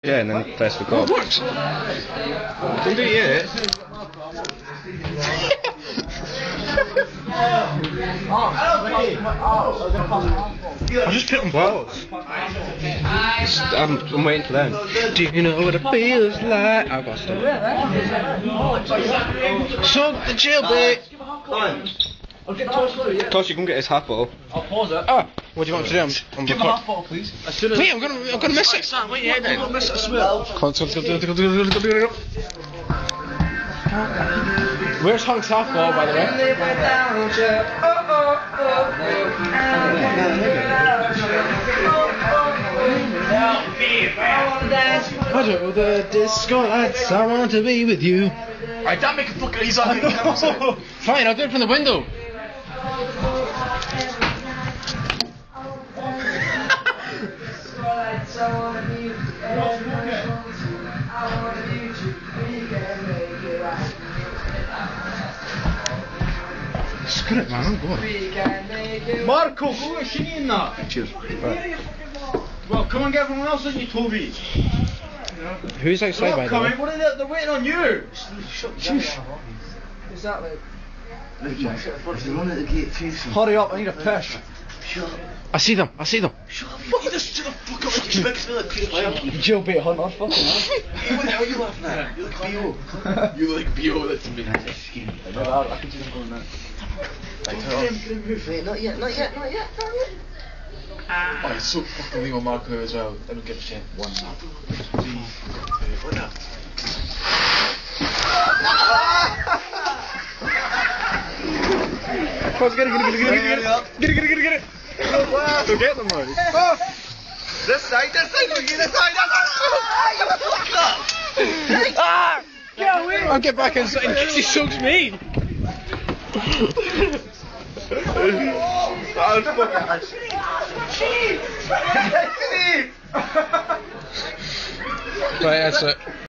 Yeah, and then press the go. What? Don't do it yet. I just put on balls. I'm waiting for them. Do you know what it feels like? I've got stuff. So the jailbait. Tosh, you can get his half ball. I'll pause it. Ah, what do you want to do? I'm Give me half ball, please. As soon as Mate, I'm gonna miss it. Sam, wait your head down. I'm gonna miss it, I swear. Where's Hunk's half ball, by the way? I don't know the disco lights. I want to be with you. Alright, don't make a fucking easy on me. Fine, I'll do it from the window. Screw it, man, I'm going. Marco, go and shimmy in that. Cheers. Right. Well, come and get everyone else in you, Toby. Who's outside, by the way? What are they? They're waiting on you. Shush. Exactly. Hurry up, I need a piss. I see them. Shut the fuck up, like you expect to like paedophile. Jailbait hunter, fucking hell. What the hell are you laughing at? You like B.O. You like B.O, that's me. I can see them going now. Wait, not yet. Oh, it's so fucking legal Marco as well. I don't give a shit. 1, 2, 3, 4 now. Get it. Don't get them, man. This side, this side. Ah! Get away! I'll get back inside in case he soaks me. Right, that's it.